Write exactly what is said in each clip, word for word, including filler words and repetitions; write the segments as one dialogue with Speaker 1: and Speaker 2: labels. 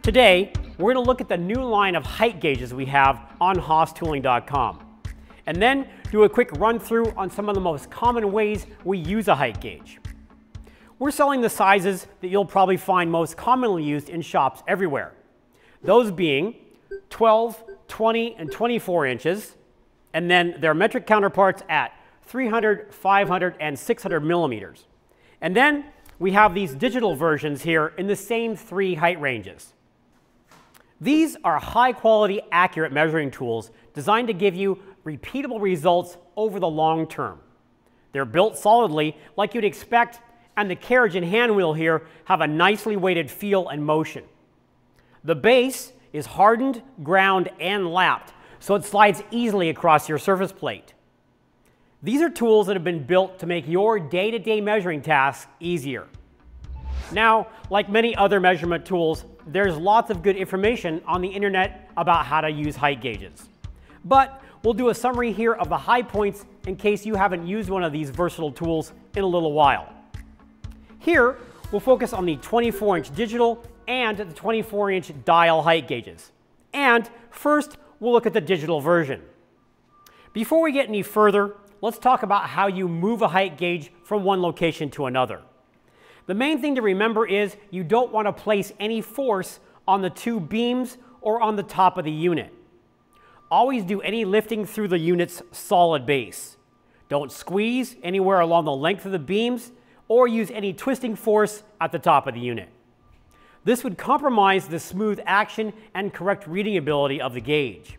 Speaker 1: Today, we're going to look at the new line of height gauges we have on Haas Tooling dot com, and then do a quick run through on some of the most common ways we use a height gauge. We're selling the sizes that you'll probably find most commonly used in shops everywhere. Those being twelve, twenty, and twenty-four inches, and then their metric counterparts at three hundred, five hundred, and six hundred millimeters. And then we have these digital versions here in the same three height ranges. These are high-quality, accurate measuring tools designed to give you repeatable results over the long term. They're built solidly like you'd expect, and the carriage and hand wheel here have a nicely weighted feel and motion. The base is hardened, ground, and lapped, so it slides easily across your surface plate. These are tools that have been built to make your day-to-day measuring tasks easier. Now, like many other measurement tools, there's lots of good information on the internet about how to use height gauges. But we'll do a summary here of the high points in case you haven't used one of these versatile tools in a little while. Here, we'll focus on the twenty-four inch digital and the twenty-four inch dial height gauges. And first, we'll look at the digital version. Before we get any further, let's talk about how you move a height gauge from one location to another. The main thing to remember is you don't want to place any force on the two beams or on the top of the unit. Always do any lifting through the unit's solid base. Don't squeeze anywhere along the length of the beams or use any twisting force at the top of the unit. This would compromise the smooth action and correct reading ability of the gauge.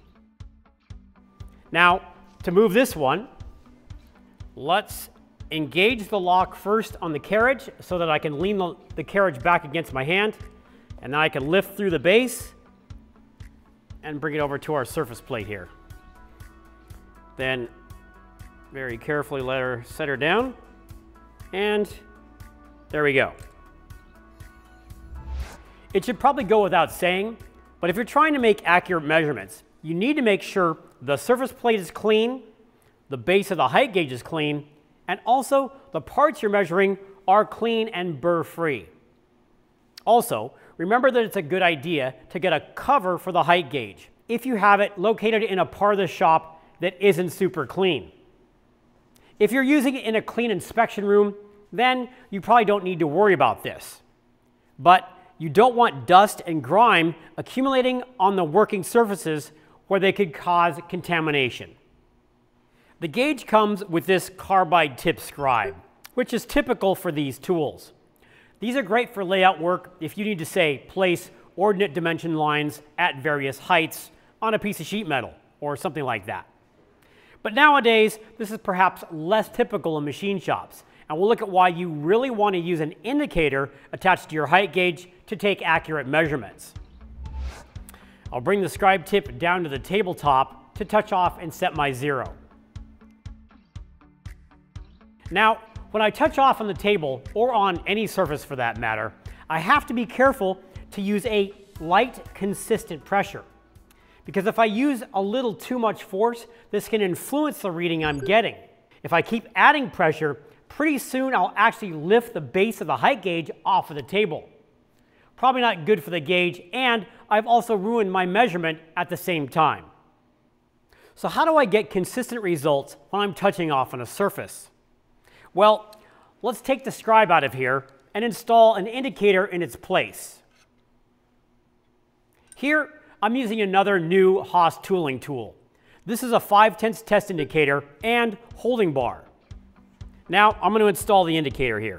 Speaker 1: Now, to move this one, let's engage the lock first on the carriage so that I can lean the, the carriage back against my hand, and then I can lift through the base and bring it over to our surface plate here. Then very carefully let her set her down, and there we go. It should probably go without saying, but if you're trying to make accurate measurements, you need to make sure the surface plate is clean, the base of the height gauge is clean, and also the parts you're measuring are clean and burr-free. Also, remember that it's a good idea to get a cover for the height gauge if you have it located in a part of the shop that isn't super clean. If you're using it in a clean inspection room, then you probably don't need to worry about this. But you don't want dust and grime accumulating on the working surfaces where they could cause contamination. The gauge comes with this carbide tip scribe, which is typical for these tools. These are great for layout work if you need to, say, place ordinate dimension lines at various heights on a piece of sheet metal or something like that. But nowadays, this is perhaps less typical in machine shops, and we'll look at why you really want to use an indicator attached to your height gauge to take accurate measurements. I'll bring the scribe tip down to the tabletop to touch off and set my zero. Now, when I touch off on the table, or on any surface for that matter, I have to be careful to use a light, consistent pressure. Because if I use a little too much force, this can influence the reading I'm getting. If I keep adding pressure, pretty soon I'll actually lift the base of the height gauge off of the table. Probably not good for the gauge, and I've also ruined my measurement at the same time. So how do I get consistent results when I'm touching off on a surface? Well, let's take the scribe out of here and install an indicator in its place. Here, I'm using another new Haas tooling tool. This is a five tenths test indicator and holding bar. Now, I'm going to install the indicator here.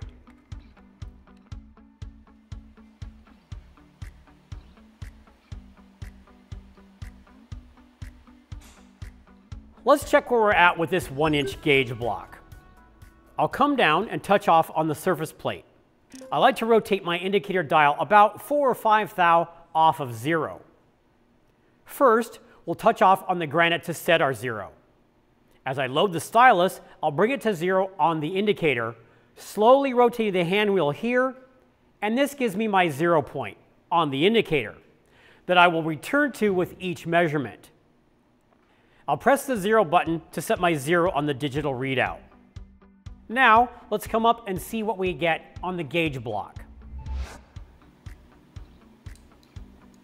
Speaker 1: Let's check where we're at with this one inch gauge block. I'll come down and touch off on the surface plate. I like to rotate my indicator dial about four or five thou off of zero. First, we'll touch off on the granite to set our zero. As I load the stylus, I'll bring it to zero on the indicator, slowly rotate the hand wheel here, and this gives me my zero point on the indicator that I will return to with each measurement. I'll press the zero button to set my zero on the digital readout. Now, let's come up and see what we get on the gauge block.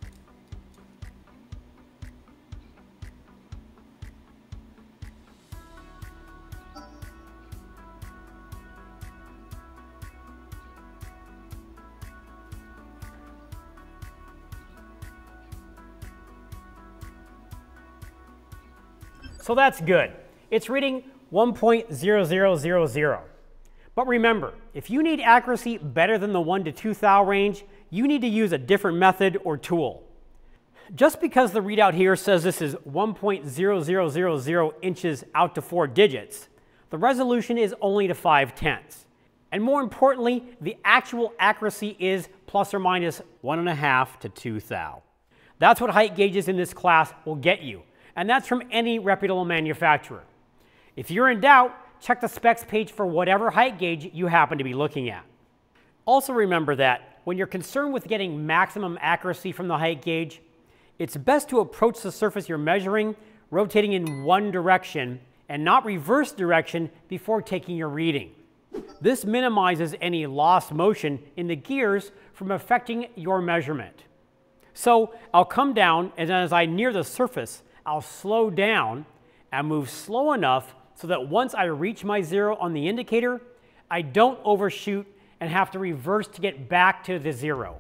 Speaker 1: So that's good. It's reading one point zero zero zero zero. But remember, if you need accuracy better than the one to two thou range, you need to use a different method or tool. Just because the readout here says this is one point zero zero zero zero inches out to four digits, the resolution is only to five tenths. And more importantly, the actual accuracy is plus or minus one and a half to two thou. That's what height gauges in this class will get you, and that's from any reputable manufacturer. If you're in doubt, check the specs page for whatever height gauge you happen to be looking at. Also remember that when you're concerned with getting maximum accuracy from the height gauge, it's best to approach the surface you're measuring rotating in one direction and not reverse direction before taking your reading. This minimizes any lost motion in the gears from affecting your measurement. So I'll come down, and as I near the surface, I'll slow down and move slow enough so that once I reach my zero on the indicator, I don't overshoot and have to reverse to get back to the zero.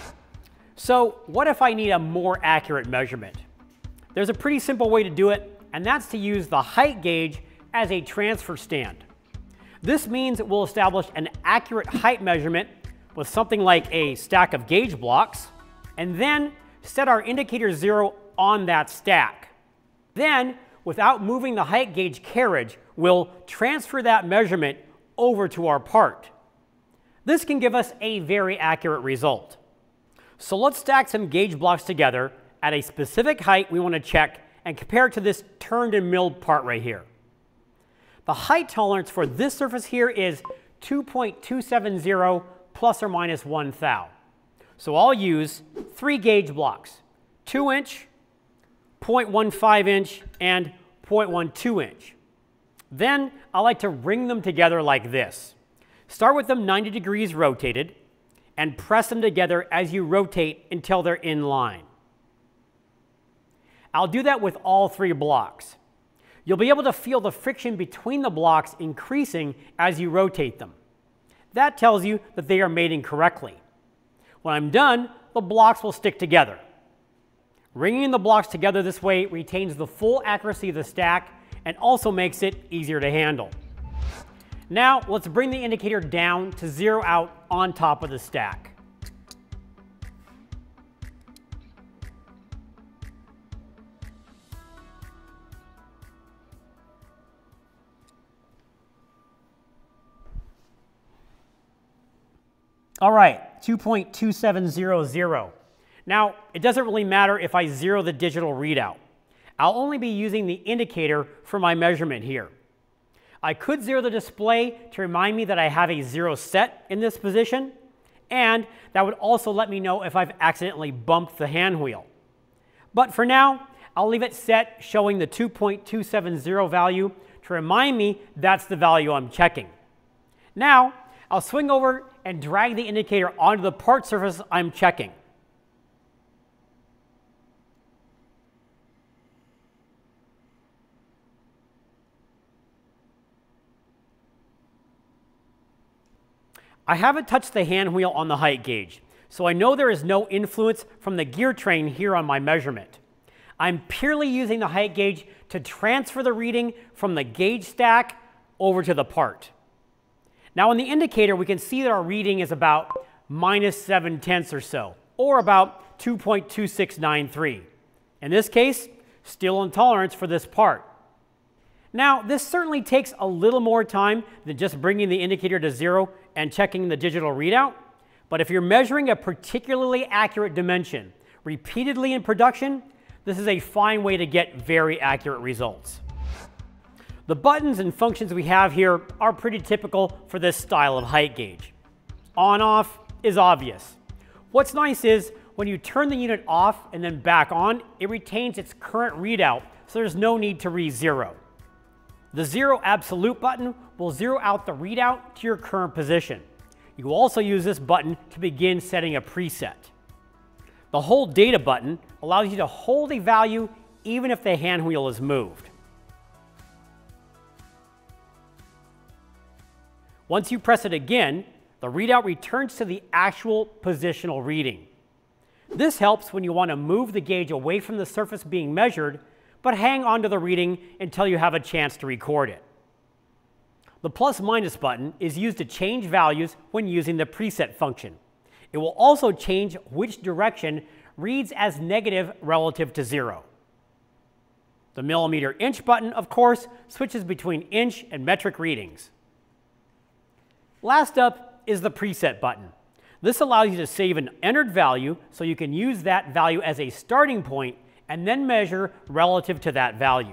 Speaker 1: So what if I need a more accurate measurement? There's a pretty simple way to do it, and that's to use the height gauge as a transfer stand. This means it will establish an accurate height measurement with something like a stack of gauge blocks, and then set our indicator zero on that stack. Then, without moving the height gauge carriage, we'll transfer that measurement over to our part. This can give us a very accurate result. So let's stack some gauge blocks together at a specific height we want to check and compare it to this turned and milled part right here. The height tolerance for this surface here is two point two seven zero plus or minus one thou. So I'll use three gauge blocks, two inch, zero point one five inch, and zero point one two inch. Then I like to ring them together like this. Start with them ninety degrees rotated and press them together as you rotate until they're in line. I'll do that with all three blocks. You'll be able to feel the friction between the blocks increasing as you rotate them. That tells you that they are mating correctly. When I'm done, the blocks will stick together. Ringing the blocks together this way retains the full accuracy of the stack and also makes it easier to handle. Now let's bring the indicator down to zero out on top of the stack. All right, two point two seven zero zero. Now, it doesn't really matter if I zero the digital readout. I'll only be using the indicator for my measurement here. I could zero the display to remind me that I have a zero set in this position, and that would also let me know if I've accidentally bumped the hand wheel. But for now, I'll leave it set showing the two point two seven zero value to remind me that's the value I'm checking. Now, I'll swing over and drag the indicator onto the part surface I'm checking. I haven't touched the hand wheel on the height gauge, so I know there is no influence from the gear train here on my measurement. I'm purely using the height gauge to transfer the reading from the gauge stack over to the part. Now on the indicator, we can see that our reading is about minus seven tenths or so, or about two point two six nine three. In this case, still in tolerance for this part. Now, this certainly takes a little more time than just bringing the indicator to zero and checking the digital readout, but if you're measuring a particularly accurate dimension repeatedly in production, this is a fine way to get very accurate results. The buttons and functions we have here are pretty typical for this style of height gauge. On-off is obvious. What's nice is when you turn the unit off and then back on, it retains its current readout, so there's no need to re-zero. The zero absolute button will zero out the readout to your current position. You will also use this button to begin setting a preset. The hold data button allows you to hold a value even if the hand wheel is moved. Once you press it again, the readout returns to the actual positional reading. This helps when you want to move the gauge away from the surface being measured, but hang on to the reading until you have a chance to record it. The plus minus button is used to change values when using the preset function. It will also change which direction reads as negative relative to zero. The millimeter inch button, of course, switches between inch and metric readings. Last up is the preset button. This allows you to save an entered value so you can use that value as a starting point and then measure relative to that value.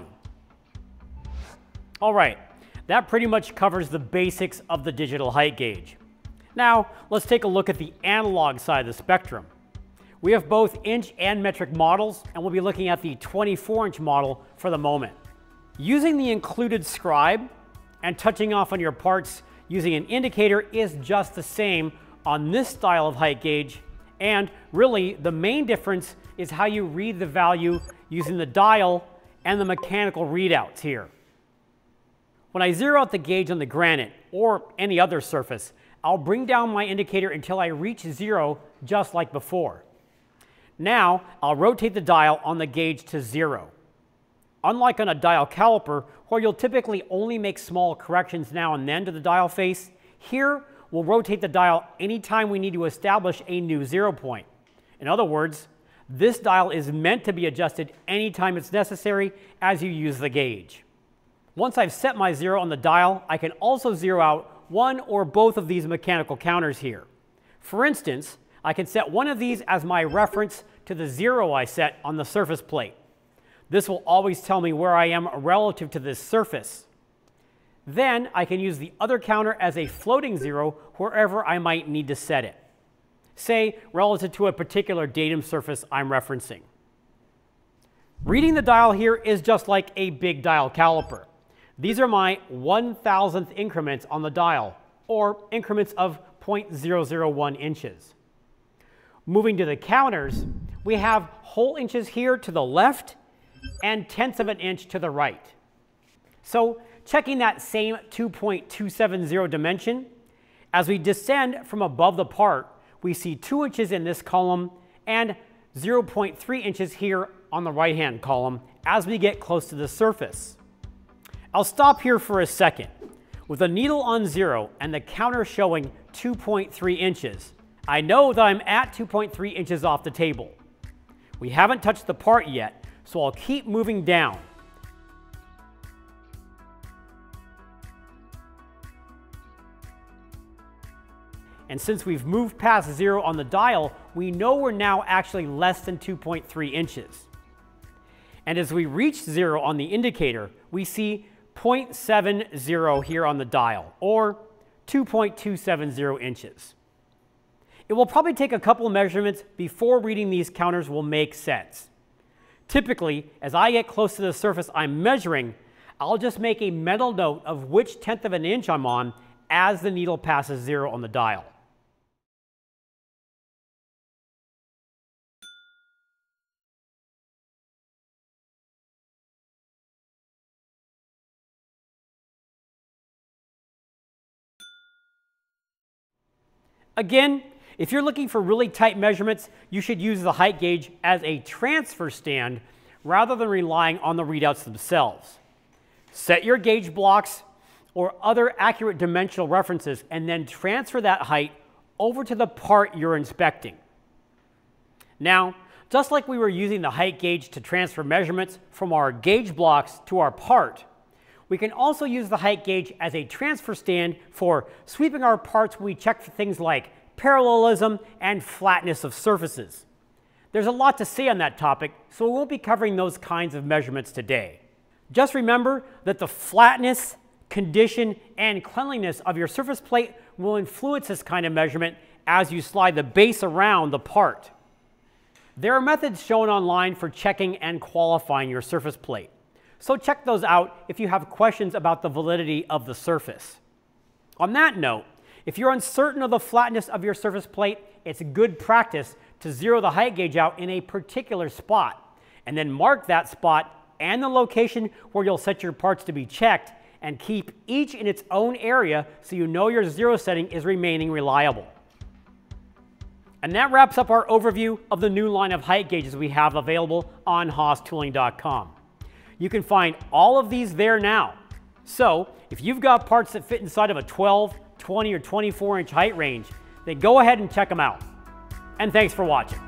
Speaker 1: All right, that pretty much covers the basics of the digital height gauge. Now, let's take a look at the analog side of the spectrum. We have both inch and metric models, and we'll be looking at the twenty-four inch model for the moment. Using the included scribe and touching off on your parts using an indicator is just the same on this style of height gauge, and really the main difference is how you read the value using the dial and the mechanical readouts here. When I zero out the gauge on the granite or any other surface, I'll bring down my indicator until I reach zero, just like before. Now, I'll rotate the dial on the gauge to zero. Unlike on a dial caliper, where you'll typically only make small corrections now and then to the dial face, here we'll rotate the dial anytime we need to establish a new zero point. In other words, this dial is meant to be adjusted anytime it's necessary as you use the gauge. Once I've set my zero on the dial, I can also zero out one or both of these mechanical counters here. For instance, I can set one of these as my reference to the zero I set on the surface plate. This will always tell me where I am relative to this surface. Then I can use the other counter as a floating zero wherever I might need to set it, say relative to a particular datum surface I'm referencing. Reading the dial here is just like a big dial caliper. These are my one thousandth increments on the dial, or increments of zero point zero zero one inches. Moving to the counters, we have whole inches here to the left and tenths of an inch to the right. So checking that same two point two seven zero dimension, as we descend from above the part, we see two inches in this column and zero point three inches here on the right-hand column as we get close to the surface. I'll stop here for a second. With the needle on zero and the counter showing two point three inches, I know that I'm at two point three inches off the table. We haven't touched the part yet, so I'll keep moving down. And since we've moved past zero on the dial, we know we're now actually less than two point three inches. And as we reach zero on the indicator, we see zero point seven zero here on the dial, or two point two seven zero inches. It will probably take a couple of measurements before reading these counters will make sense. Typically, as I get close to the surface I'm measuring, I'll just make a mental note of which tenth of an inch I'm on as the needle passes zero on the dial. Again, if you're looking for really tight measurements, you should use the height gauge as a transfer stand rather than relying on the readouts themselves. Set your gauge blocks or other accurate dimensional references and then transfer that height over to the part you're inspecting. Now, just like we were using the height gauge to transfer measurements from our gauge blocks to our part, we can also use the height gauge as a transfer stand for sweeping our parts when we check for things like parallelism and flatness of surfaces. There's a lot to say on that topic, so we won't be covering those kinds of measurements today. Just remember that the flatness, condition, and cleanliness of your surface plate will influence this kind of measurement as you slide the base around the part. There are methods shown online for checking and qualifying your surface plate, so check those out if you have questions about the validity of the surface. On that note, if you're uncertain of the flatness of your surface plate, it's good practice to zero the height gauge out in a particular spot, and then mark that spot and the location where you'll set your parts to be checked, and keep each in its own area so you know your zero setting is remaining reliable. And that wraps up our overview of the new line of height gauges we have available on Haas Tooling dot com. You can find all of these there now. So if you've got parts that fit inside of a twelve, twenty, or twenty-four inch height range, then go ahead and check them out. And thanks for watching.